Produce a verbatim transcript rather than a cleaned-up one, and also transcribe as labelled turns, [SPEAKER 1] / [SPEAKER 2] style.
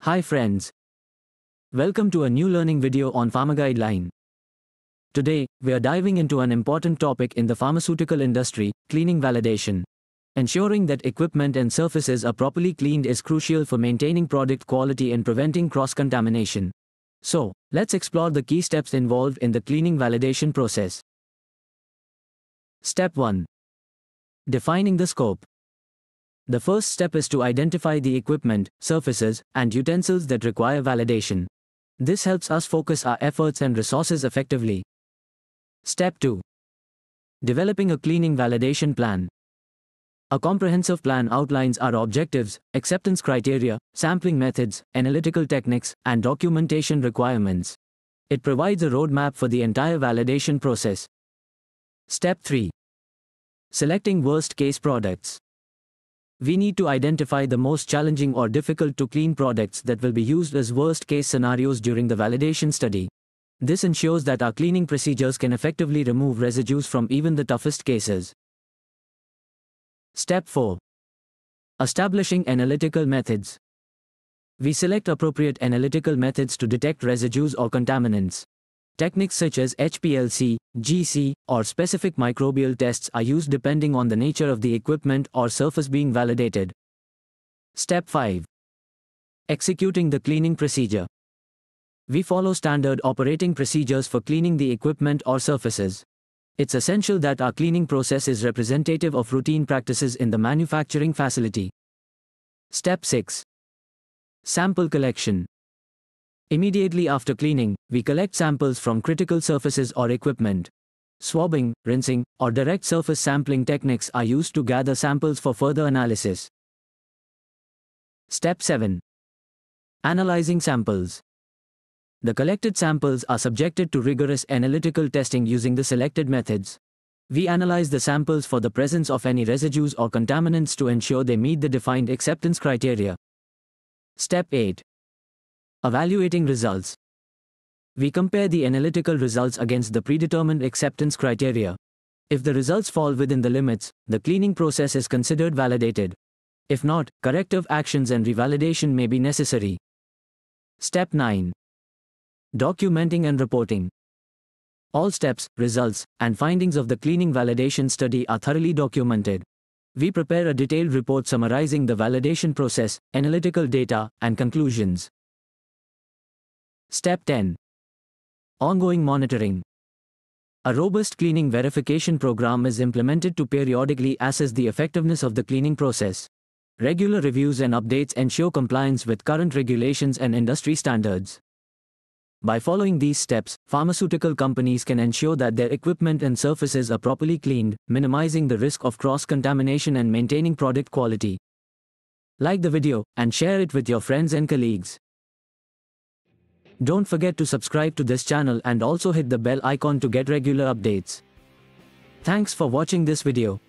[SPEAKER 1] Hi friends. Welcome to a new learning video on Pharmaguideline. Today, we are diving into an important topic in the pharmaceutical industry, cleaning validation. Ensuring that equipment and surfaces are properly cleaned is crucial for maintaining product quality and preventing cross-contamination. So, let's explore the key steps involved in the cleaning validation process. Step one. Defining the scope. The first step is to identify the equipment, surfaces, and utensils that require validation. This helps us focus our efforts and resources effectively. Step two. Developing a cleaning validation plan. A comprehensive plan outlines our objectives, acceptance criteria, sampling methods, analytical techniques, and documentation requirements. It provides a roadmap for the entire validation process. Step three. Selecting worst-case products. We need to identify the most challenging or difficult to clean products that will be used as worst-case scenarios during the validation study. This ensures that our cleaning procedures can effectively remove residues from even the toughest cases. Step four. Establishing analytical methods. We select appropriate analytical methods to detect residues or contaminants. Techniques such as H P L C, G C, or specific microbial tests are used depending on the nature of the equipment or surface being validated. Step five. Executing the cleaning procedure. We follow standard operating procedures for cleaning the equipment or surfaces. It's essential that our cleaning process is representative of routine practices in the manufacturing facility. Step six. Sample collection. Immediately after cleaning, we collect samples from critical surfaces or equipment. Swabbing, rinsing, or direct surface sampling techniques are used to gather samples for further analysis. Step seven. Analyzing samples. The collected samples are subjected to rigorous analytical testing using the selected methods. We analyze the samples for the presence of any residues or contaminants to ensure they meet the defined acceptance criteria. Step eight. Evaluating results. We compare the analytical results against the predetermined acceptance criteria. If the results fall within the limits, the cleaning process is considered validated. If not, corrective actions and revalidation may be necessary. Step nine. Documenting and reporting. All steps, results, and findings of the cleaning validation study are thoroughly documented. We prepare a detailed report summarizing the validation process, analytical data, and conclusions. Step ten. Ongoing monitoring. A robust cleaning verification program is implemented to periodically assess the effectiveness of the cleaning process. Regular reviews and updates ensure compliance with current regulations and industry standards. By following these steps, pharmaceutical companies can ensure that their equipment and surfaces are properly cleaned, minimizing the risk of cross-contamination and maintaining product quality. Like the video, and share it with your friends and colleagues. Don't forget to subscribe to this channel and also hit the bell icon to get regular updates. Thanks for watching this video.